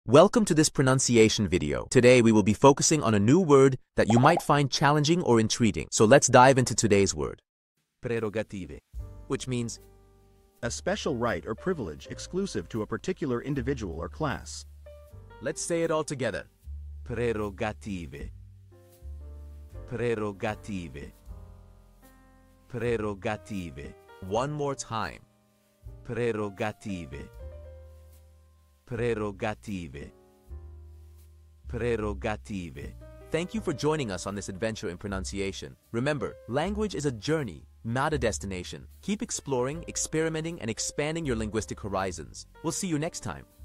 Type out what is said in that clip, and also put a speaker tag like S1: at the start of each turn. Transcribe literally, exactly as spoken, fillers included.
S1: Welcome to this pronunciation video. Today we will be focusing on a new word that you might find challenging or intriguing. So let's dive into today's word. Prerogative, which means
S2: a special right or privilege exclusive to a particular individual or class.
S1: Let's say it all together. Prerogative. Prerogative. Prerogative. One more time. Prerogative. Prerogative. Prerogative. Thank you for joining us on this adventure in pronunciation. Remember, language is a journey, not a destination. Keep exploring, experimenting, and expanding your linguistic horizons. We'll see you next time.